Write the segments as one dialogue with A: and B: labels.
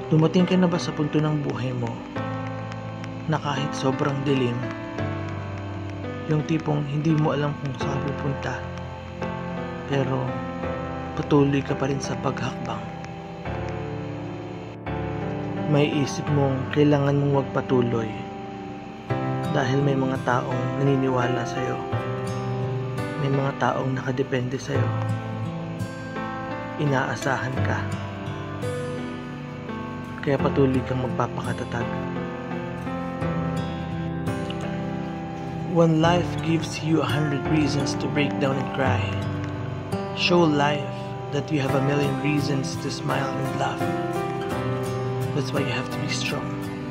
A: Dumating ka na ba sa punto ng buhay mo na kahit sobrang dilim, yung tipong hindi mo alam kung saan pupunta, pero patuloy ka pa rin sa paghakbang? May isip mong kailangan mong magpatuloy dahil may mga taong naniniwala sa'yo, may mga taong nakadepende sa'yo, inaasahan ka, kaya patuloy kang magpapakatatag. When life gives you 100 reasons to break down and cry, show life that you have a million reasons to smile and laugh. That's why you have to be strong.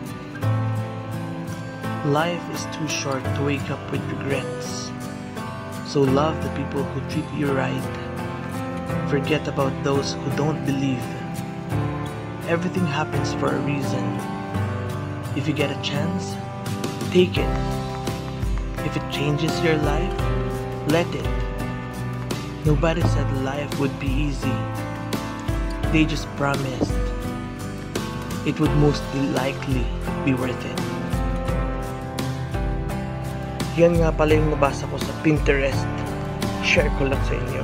A: Life is too short to wake up with regrets. So love the people who treat you right. Forget about those who don't believe. Everything happens for a reason. If you get a chance, take it. If it changes your life, let it. Nobody said life would be easy. They just promised it would most likely be worth it. Yan nga pala yung nabasa ko sa Pinterest. Share ko lang sa inyo.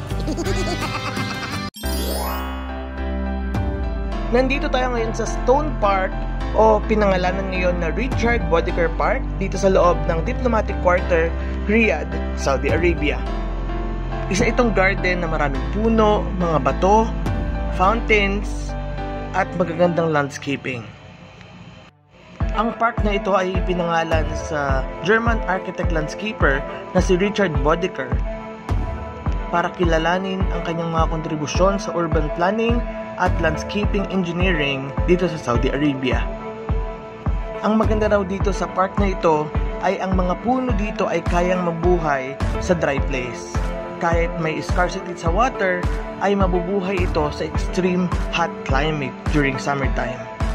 A: Nandito tayo ngayon sa Stone Park o pinangalanan ngayon na Richard Bodeker Park dito sa loob ng Diplomatic Quarter, Riyadh, Saudi Arabia. Isa itong garden na maraming puno, mga bato, fountains, at magagandang landscaping. Ang park na ito ay ipinangalan sa German architect landscaper na si Richard Bodeker para kilalanin ang kanyang mga kontribusyon sa urban planning at landscaping engineering dito sa Saudi Arabia. Ang maganda raw dito sa park na ito ay ang mga puno dito ay kayang mabuhay sa dry place. Kahit may scarcity sa water, ay mabubuhay ito sa extreme hot climate during summertime.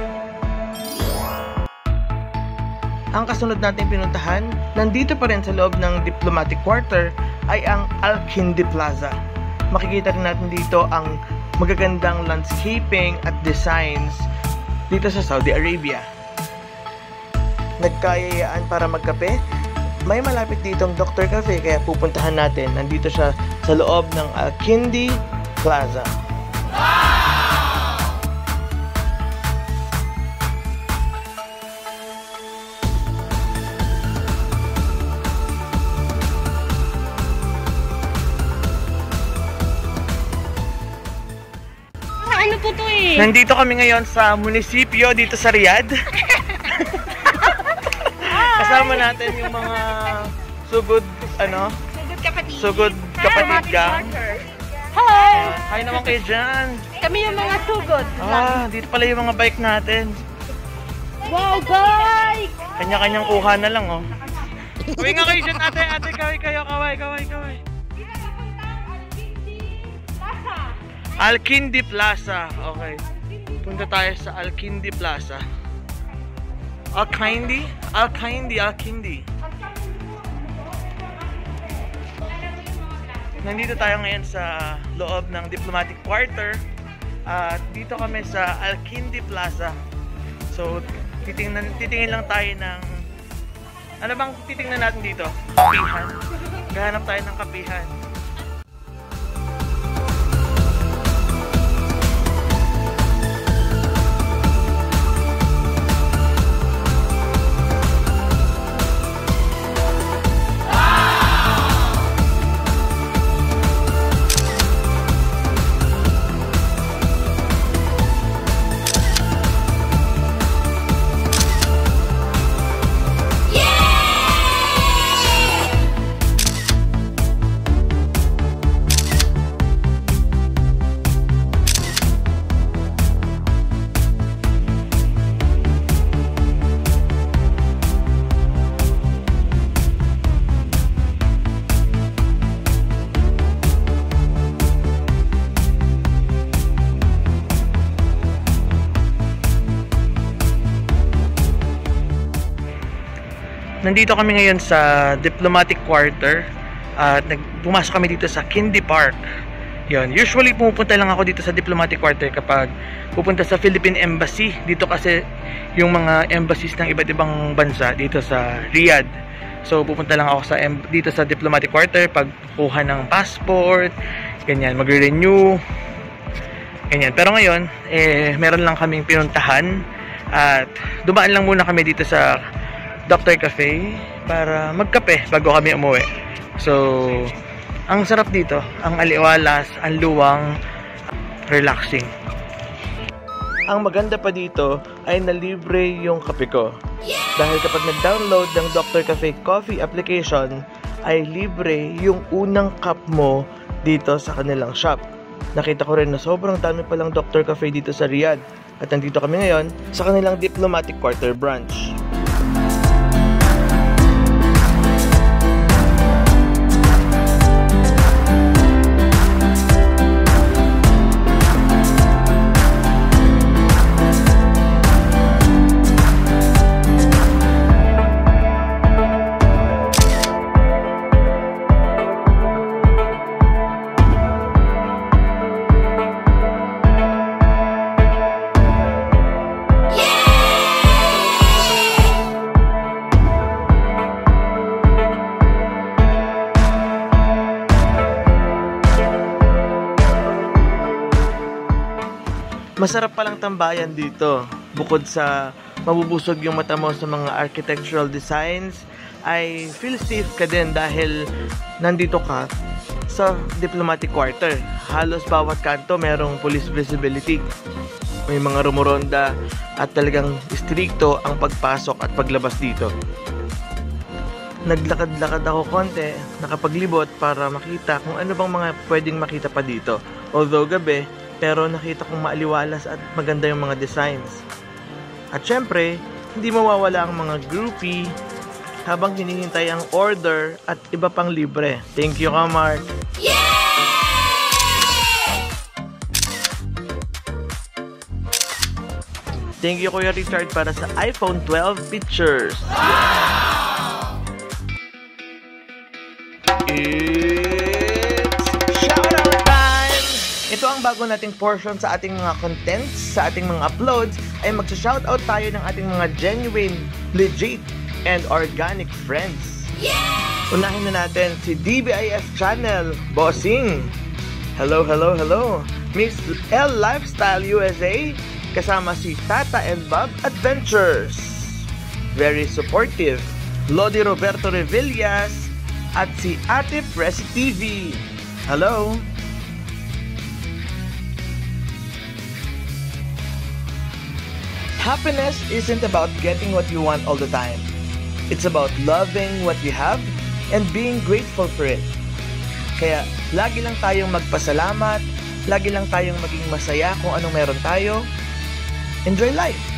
A: Ang kasunod natin pinuntahan, nandito pa rin sa loob ng Diplomatic Quarter, ay ang Al-Kindi Plaza. Makikita rin natin dito ang magagandang landscaping at designs dito sa Saudi Arabia. Nagkayayaan para magkape? May malapit ditong Dr. Cafe kaya pupuntahan natin. Nandito siya sa loob ng Al-Kindi Plaza.
B: Ano po to eh?
A: Nandito kami ngayon sa munisipyo dito sa Riyadh. Kasama natin yung mga sugod,
B: Sugod kapatid.
A: Sugod kapatid gang.
B: Hi!
A: Hi naman kayo dyan.
B: Kami yung mga sugod.
A: Dito pala yung mga bike natin.
B: Wow, guys!
A: Kanya-kanyang kuha na lang, oh. Kaway nga kayo dyan, ate, kaway kayo, kaway. Al-Kindi Plaza. Okay. Punta tayo sa Al-Kindi Plaza. Al-Kindi. Nandito tayo ngayon sa loob ng Diplomatic Quarter. At dito kami sa Al-Kindi Plaza. So, titingin lang tayo ng... Ano bang titingnan natin dito? Kapihan. Gahanap tayo ng kapihan. Nandito kami ngayon sa Diplomatic Quarter at pumasok kami dito sa Kindi Park. Yun. Usually pumupunta lang ako dito sa Diplomatic Quarter kapag pupunta sa Philippine Embassy. Dito kasi yung mga embassies ng iba't ibang bansa dito sa Riyadh. So pupunta lang ako dito sa Diplomatic Quarter pag kuha ng passport, ganyan, magre-renew. Ganyan. Pero ngayon, meron lang kaming pinuntahan at dumaan lang muna kami dito sa Dr. Cafe para magkape bago kami umuwi. So, ang sarap dito, ang aliwalas, ang luwang, relaxing. Ang maganda pa dito ay nalibre yung kape ko. Dahil kapag nag-download ng Dr. Cafe Coffee application, ay libre yung unang cup mo dito sa kanilang shop. Nakita ko rin na sobrang dami palang Dr. Cafe dito sa Riyadh. At nandito kami ngayon sa kanilang Diplomatic Quarter branch. Masarap palang tambayan dito. Bukod sa mabubusog yung mata mo sa mga architectural designs, ay feel safe ka din dahil nandito ka sa Diplomatic Quarter. Halos bawat kanto merong police visibility. May mga rumuronda at talagang stricto ang pagpasok at paglabas dito. Naglakad-lakad ako konti, nakapaglibot para makita kung ano bang mga pwedeng makita pa dito. Although gabi, pero nakita kong maaliwalas at maganda yung mga designs. At syempre, hindi mawawala ang mga groupie habang hinihintay ang order at iba pang libre. Thank you, Kamart! Thank you, Kuya Richard, para sa iPhone 12 pictures. It's shoutout time! Ito ang bago nating portion sa ating mga contents, sa ating mga uploads, ay magsa-shoutout tayo ng ating mga genuine, legit, and organic friends. Unahin na natin si DBIS Channel, Bossing. Hello, hello, hello. Miss L Lifestyle USA, kasama si Tata and Bob Adventures. Very supportive. Lodi Roberto Revillas at si Ate Presi TV. Hello. Happiness isn't about getting what you want all the time. It's about loving what you have and being grateful for it. Kaya lagi lang tayong magpasalamat, lagi lang tayong maging masaya kung anong meron tayo. Enjoy life!